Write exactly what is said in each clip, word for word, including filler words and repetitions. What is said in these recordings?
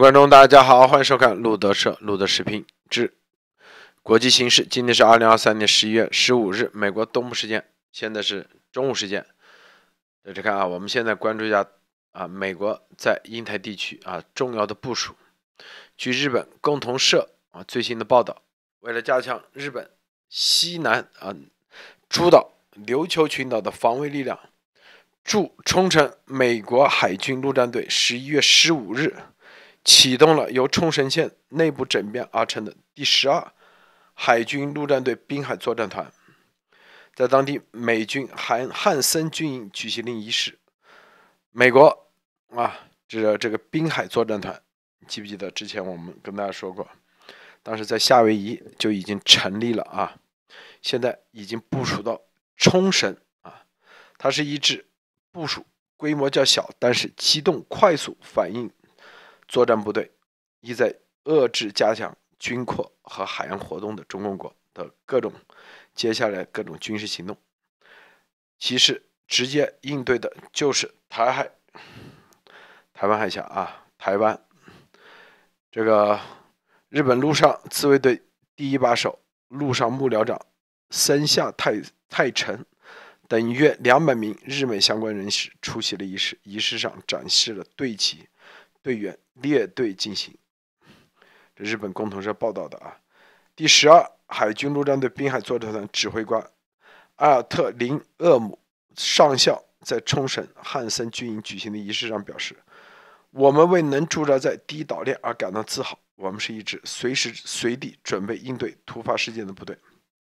观众大家好，欢迎收看路德社路德视频之国际形势。今天是二零二三年十一月十五日，美国东部时间，现在是中午时间。大家看啊，我们现在关注一下啊，美国在印太地区啊重要的部署。据日本共同社啊最新的报道，为了加强日本西南啊诸岛琉球群岛的防卫力量，驻冲绳美国海军陆战队十一月十五日启动了由冲绳县内部整编而成的第十二海军陆战队滨海作战团，在当地美军汉汉森军营举行了仪式。美国啊，这这个滨海作战团，记不记得之前我们跟大家说过，当时在夏威夷就已经成立了啊，现在已经部署到冲绳啊，它是一支部署规模较小，但是机动快速反应作战部队，意在遏制加强军扩和海洋活动的中共国的各种接下来各种军事行动。其实直接应对的就是台海、台湾海峡啊，台湾。这个日本陆上自卫队第一把手、陆上幕僚长森下泰泰臣等约两百名日美相关人士出席了仪式，仪式上展示了队旗。队员列队进行，这日本共同社报道的啊。第十二海军陆战队滨海作战团指挥官阿尔特林厄姆上校在冲绳汉森军营举行的仪式上表示：“我们为能驻扎在第一岛链而感到自豪。我们是一支随时随地准备应对突发事件的部队。”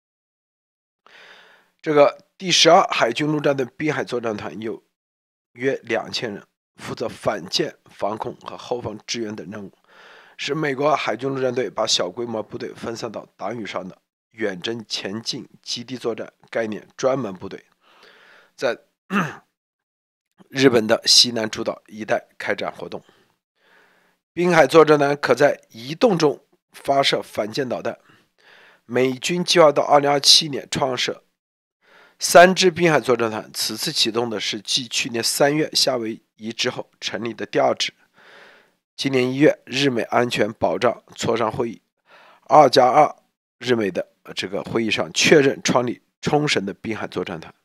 这个第十二海军陆战队滨海作战团有约两千人，负责反舰、防空和后方支援等任务，是美国海军陆战队把小规模部队分散到岛屿上的远征前进基地作战概念专门部队，在日本的西南诸岛一带开展活动。滨海作战团可在移动中发射反舰导弹。美军计划到二零二七年创设三支滨海作战团，此次启动的是继去年三月夏威夷之后成立的第二支。今年一月，日美安全保障磋商会议二加二日美的这个会议上确认创立冲绳的滨海作战团。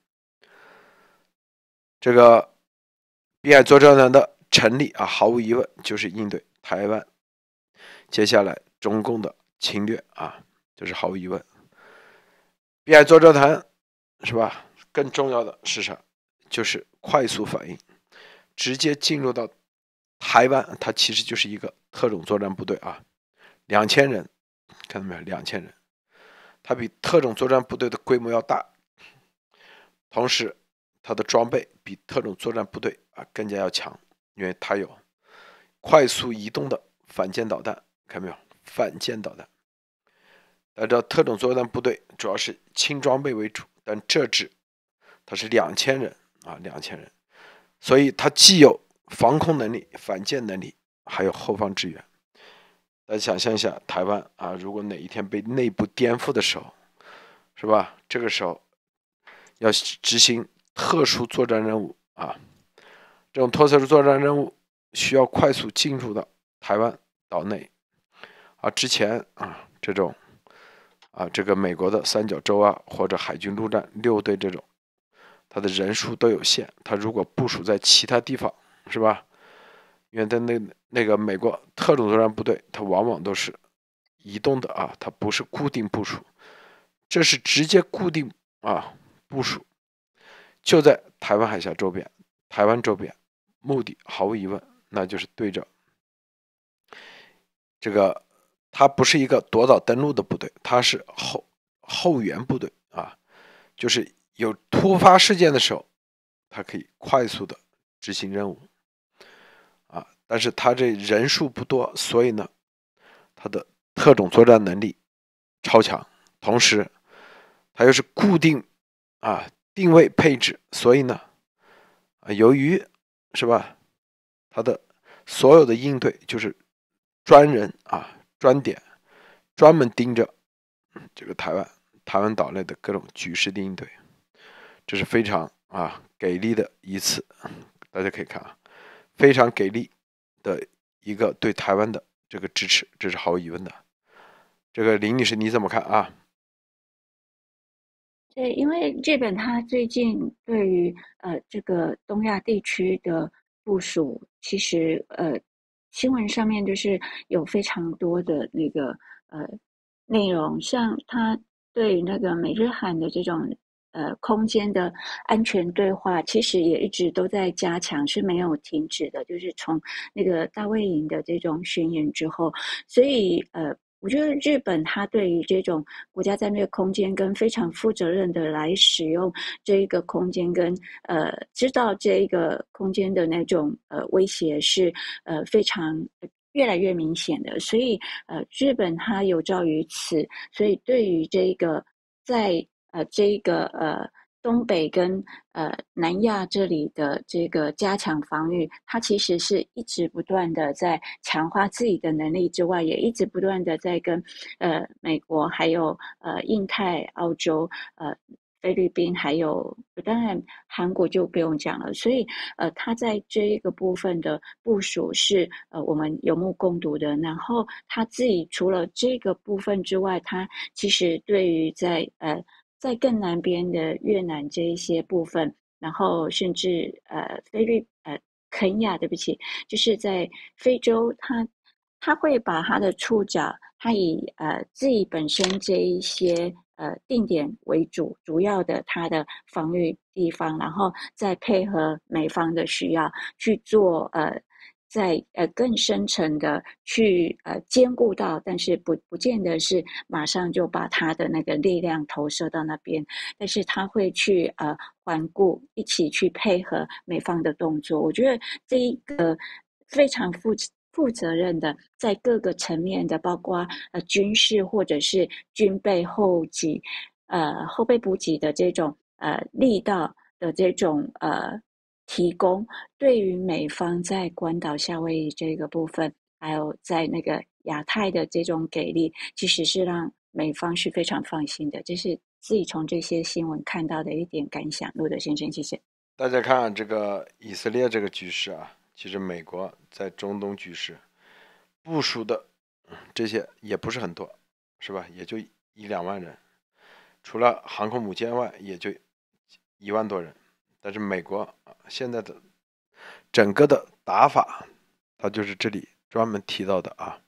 这个滨海作战团的成立啊，毫无疑问就是应对台湾接下来中共的侵略啊，这是毫无疑问。滨海作战团是吧？更重要的是啥？就是快速反应，直接进入到台湾，它其实就是一个特种作战部队啊，两千人，看到没有？两千人，它比特种作战部队的规模要大，同时它的装备比特种作战部队啊更加要强，因为它有快速移动的反舰导弹，看到没有？反舰导弹。大家知道特种作战部队主要是轻装备为主，但这支它是两千人啊，两千人，所以它既有防空能力、反舰能力，还有后方支援。大家想象一下，台湾啊，如果哪一天被内部颠覆的时候，是吧？这个时候要执行特殊作战任务啊，这种特殊作战任务需要快速进入到台湾岛内，而之前啊这种。啊，这个美国的三角洲啊，或者海军陆战六队这种，它的人数都有限。它如果部署在其他地方，是吧？因为在那那个美国特种作战部队，它往往都是移动的啊，它不是固定部署，这是直接固定啊部署，就在台湾海峡周边、台湾周边，目的毫无疑问，那就是对着这个。它不是一个夺岛登陆的部队，它是后后援部队啊，就是有突发事件的时候，它可以快速的执行任务啊。但是它这人数不多，所以呢，它的特种作战能力超强，同时它又是固定啊定位配置，所以呢，啊由于是吧，它的所有的应对就是专人啊。专点专门盯着这个台湾台湾岛内的各种局势的应对，这是非常啊给力的一次，大家可以看啊，非常给力的一个对台湾的这个支持，这是毫无疑问的。这个林女士你怎么看啊？ 对，因为日本它最近对于呃这个东亚地区的部署，其实呃新闻上面就是有非常多的那个呃内容，像它对于那个美日韩的这种呃空间的安全对话，其实也一直都在加强，是没有停止的。就是从那个大卫营的这种宣言之后，所以呃。我觉得日本它对于这种国家战略空间跟非常负责任的来使用这一个空间跟呃知道这一个空间的那种呃威胁是呃非常越来越明显的，所以呃日本它有照于此，所以对于这一个在呃这一个呃东北跟呃南亚这里的这个加强防御，它其实是一直不断的在强化自己的能力之外，也一直不断的在跟呃美国还有呃印太、澳洲、呃菲律宾还有当然韩国就不用讲了，所以呃它在这一个部分的部署是呃我们有目共睹的。然后他自己除了这个部分之外，他其实对于在呃在更南边的越南这一些部分，然后甚至呃菲律呃肯亚，对不起，就是在非洲，他他会把他的触角，他以呃自己本身这一些呃定点为主，主要的他的防御地方，然后再配合美方的需要去做呃。在呃更深层的去呃兼顾到，但是不不见得是马上就把他的那个力量投射到那边，但是他会去呃环顾，一起去配合美方的动作。我觉得这一个非常负负责任的，在各个层面的，包括呃军事或者是军备后给，呃后备补给的这种呃力道的这种呃提供，对于美方在关岛、夏威夷这个部分，还有在那个亚太的这种给力，其实是让美方是非常放心的。这是自己从这些新闻看到的一点感想。路德先生，谢谢。 大家看这个以色列这个局势啊，其实美国在中东局势部署的这些也不是很多，是吧？也就一两万人，除了航空母舰外，也就一万多人。但是美国现在的整个的打法，它就是这里专门提到的啊，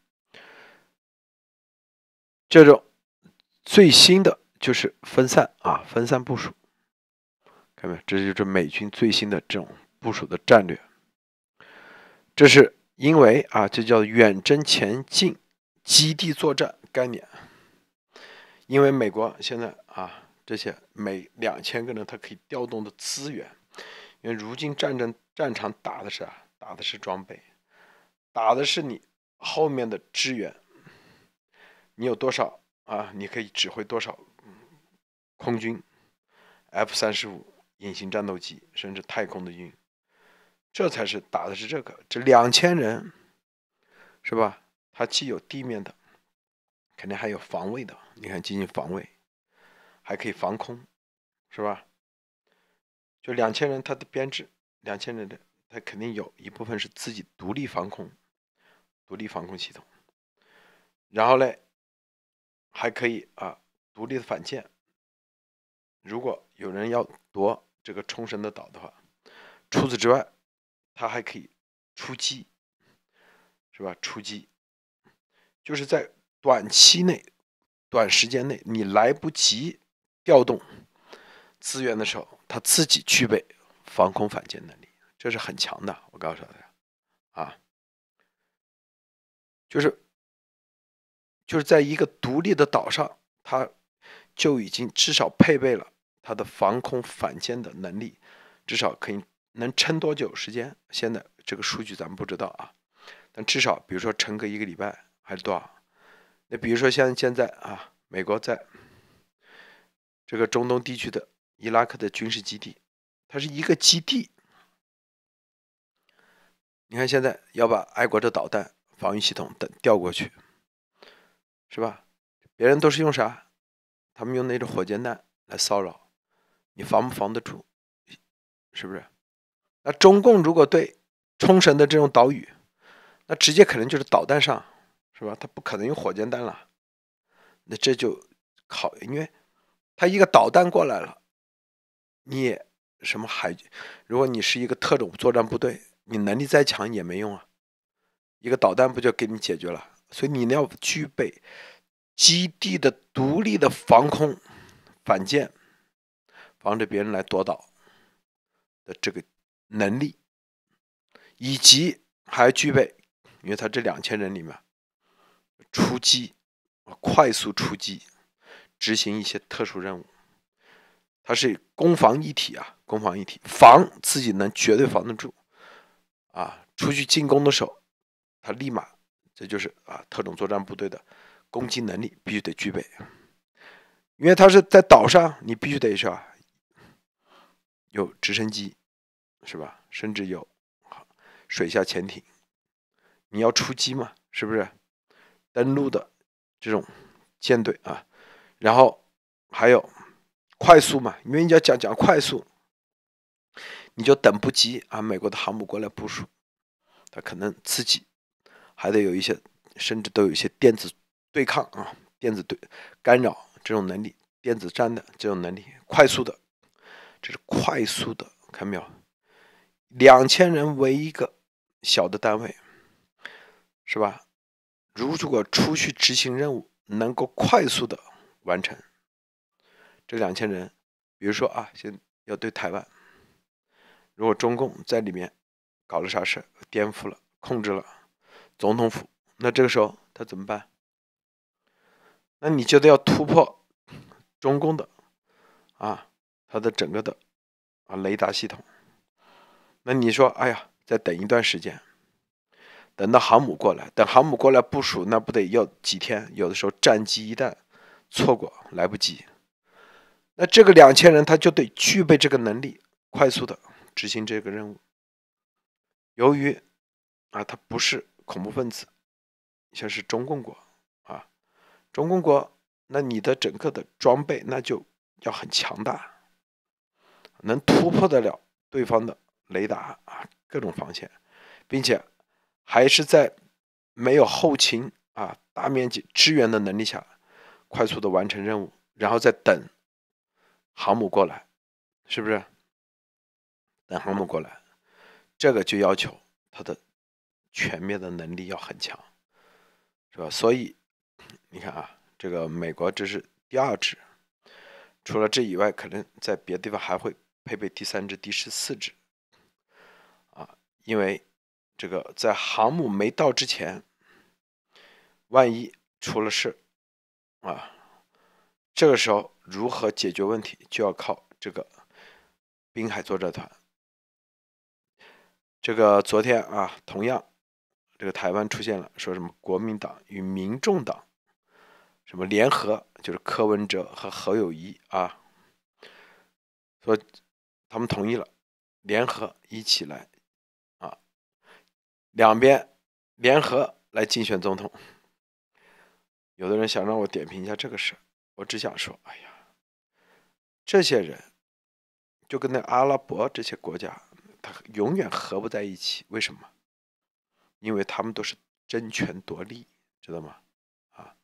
这种最新的就是分散啊，分散部署，看没有？这就是美军最新的这种部署的战略。这是因为啊，这叫远征前进基地作战概念。因为美国现在啊，这些每两千个人他可以调动的资源，因为如今战争战场打的是啊，打的是装备，打的是你后面的支援，你有多少啊？你可以指挥多少空军 F 三十五隐形战斗机，甚至太空的运，这才是打的是这个。这两千人是吧？它既有地面的，肯定还有防卫的。你看进行防卫，还可以防空，是吧？就两千人，他的编制两千人的，他肯定有一部分是自己独立防空，独立防空系统。然后嘞，还可以啊，独立的反舰。如果有人要夺这个冲绳的岛的话，除此之外，他还可以出击，是吧？出击，就是在短期内、短时间内，你来不及调动资源的时候，他自己具备防空反舰能力，这是很强的。我告诉大家啊，就是就是在一个独立的岛上，他就已经至少配备了他的防空反舰的能力，至少可以能撑多久时间？现在这个数据咱们不知道啊，但至少比如说撑个一个礼拜还是多少？那比如说像现在啊，美国在这个中东地区的伊拉克的军事基地，它是一个基地。你看现在要把爱国者导弹防御系统等调过去，是吧？别人都是用啥？他们用那种火箭弹来骚扰，你防不防得住？是不是？那中共如果对冲绳的这种岛屿那直接可能就是导弹上，是吧？他不可能用火箭弹了，那这就考，因为他一个导弹过来了，你也什么海，如果你是一个特种作战部队，你能力再强也没用啊，一个导弹不就给你解决了？所以你要具备基地的独立的防空、反舰，防止别人来夺岛的这个能力，以及还具备，因为他这两千人里面出击，快速出击，执行一些特殊任务，它是攻防一体啊，攻防一体，防自己能绝对防得住啊，出去进攻的时候，他立马，这就是啊特种作战部队的攻击能力必须得具备，因为他是在岛上，你必须得是吧，有直升机，是吧？甚至有水下潜艇，你要出击嘛，是不是？登陆的这种舰队啊，然后还有快速嘛，因为你要讲讲快速，你就等不及啊，美国的航母过来部署，他可能自己还得有一些，甚至都有一些电子对抗啊，电子对干扰这种能力，电子战的这种能力，快速的，这是快速的，看到没有？两千人为一个小的单位，是吧？如果出去执行任务，能够快速的完成，这两千人，比如说啊，现要对台湾，如果中共在里面搞了啥事，颠覆了、控制了总统府，那这个时候他怎么办？那你就得要突破中共的啊，他的整个的啊雷达系统。那你说，哎呀，再等一段时间，等到航母过来，等航母过来部署，那不得要几天？有的时候战机一旦错过，来不及。那这个两千人他就得具备这个能力，快速的执行这个任务。由于啊，他不是恐怖分子，像是中共国啊，中共国，那你的整个的装备那就要很强大，能突破得了对方的雷达啊，各种防线，并且还是在没有后勤啊大面积支援的能力下，快速的完成任务，然后再等航母过来，是不是？等航母过来，这个就要求它的全面的能力要很强，是吧？所以你看啊，这个美国这是第二支，除了这以外，可能在别的地方还会配备第三支、第十四支啊，因为这个在航母没到之前，万一出了事啊，这个时候如何解决问题，就要靠这个滨海作战团。这个昨天啊，同样，这个台湾出现了说什么国民党与民众党什么联合，就是柯文哲和侯友宜啊，说他们同意了，联合一起来啊，两边联合来竞选总统。有的人想让我点评一下这个事，我只想说，哎呀，这些人就跟那阿拉伯这些国家，他永远合不在一起。为什么？因为他们都是争权夺利，知道吗？啊，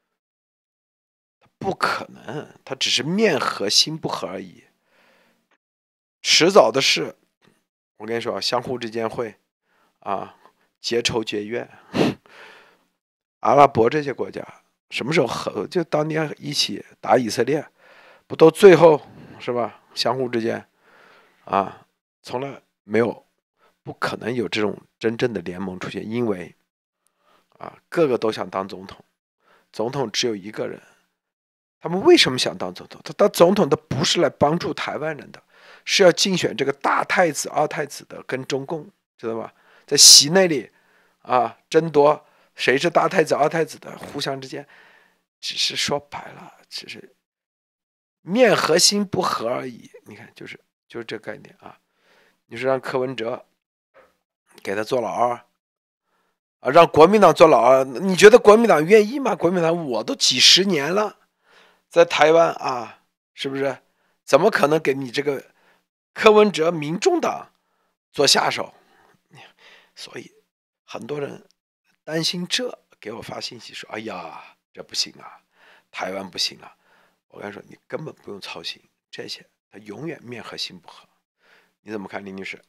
不可能，他只是面和心不和而已，迟早的事。我跟你说，相互之间会啊结仇结怨。阿拉伯这些国家什么时候和？就当年一起打以色列，不都最后是吧？相互之间啊，从来没有，不可能有这种真正的联盟出现，因为啊，个个都想当总统，总统只有一个人。他们为什么想当总统？他当总统的不是来帮助台湾人的，是要竞选这个大太子、二太子的，跟中共知道吧？在席内里啊争夺谁是大太子、二太子的，互相之间只是说白了，只是面和心不和而已。你看，就是就是这概念啊。你说让柯文哲给他做老二啊，让国民党做老二，你觉得国民党愿意吗？国民党我都几十年了。在台湾啊，是不是？怎么可能给你这个柯文哲民众党做下手？所以很多人担心这，给我发信息说：“哎呀，这不行啊，台湾不行啊。”我跟你说，你根本不用操心这些，他永远面和心不和。你怎么看，林女士？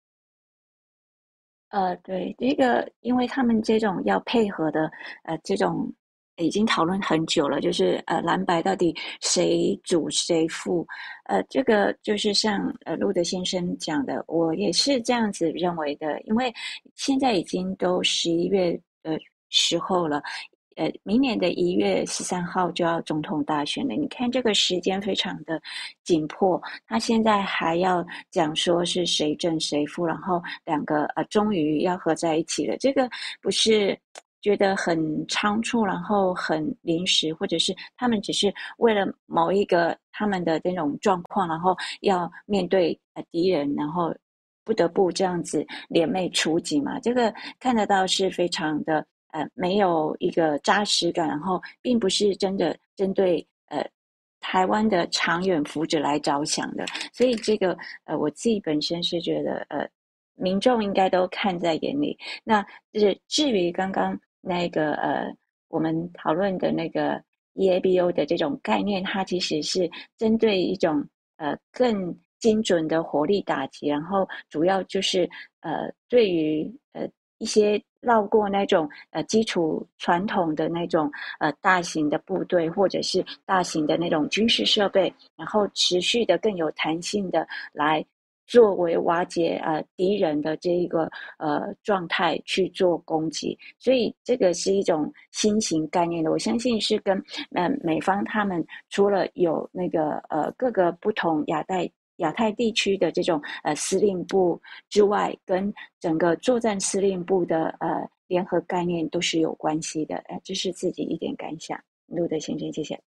呃，对，这个，因为他们这种要配合的，呃，这种已经讨论很久了，就是呃，蓝白到底谁主谁副，呃，这个就是像呃路德先生讲的，我也是这样子认为的，因为现在已经都十一月的时候了。呃，明年的一月十三号就要总统大选了。你看这个时间非常的紧迫，他现在还要讲说是谁正谁负，然后两个呃终于要合在一起了。这个不是觉得很仓促，然后很临时，或者是他们只是为了某一个他们的这种状况，然后要面对呃敌人，然后不得不这样子联袂出击嘛？这个看得到是非常的。呃，没有一个扎实感，然后并不是真的针对呃台湾的长远福祉来着想的，所以这个呃我自己本身是觉得呃民众应该都看在眼里。那就是至于刚刚那个呃我们讨论的那个 E A B O 的这种概念，它其实是针对一种呃更精准的火力打击，然后主要就是呃对于呃一些绕过那种呃基础传统的那种呃大型的部队或者是大型的那种军事设备，然后持续的更有弹性的来作为瓦解呃敌人的这一个呃状态去做攻击，所以这个是一种新型概念的，我相信是跟呃美方他们除了有那个呃各个不同亚太亚太地区的这种呃司令部之外，跟整个作战司令部的呃联合概念都是有关系的。呃，这是自己一点感想。路德先生，谢谢。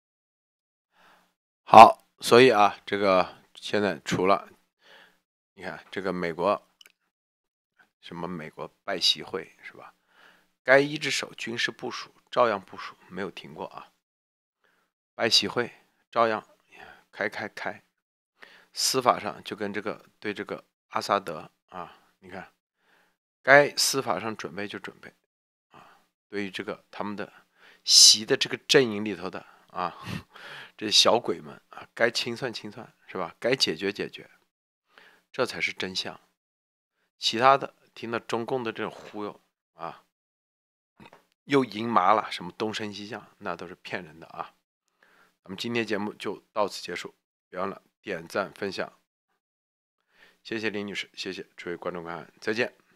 好，所以啊，这个现在除了你看这个美国什么美国拜习会是吧？该一只手军事部署照样部署，没有停过啊。拜习会照样开开开，司法上就跟这个对这个阿萨德啊，你看该司法上准备就准备啊，对于这个他们的习的这个阵营里头的啊，这小鬼们啊，该清算清算是吧？该解决解决，这才是真相。其他的听到中共的这种忽悠啊，又赢麻了，什么东升西降，那都是骗人的啊。咱们今天节目就到此结束，别忘了点赞分享，谢谢林女士，谢谢诸位观众观看，再见。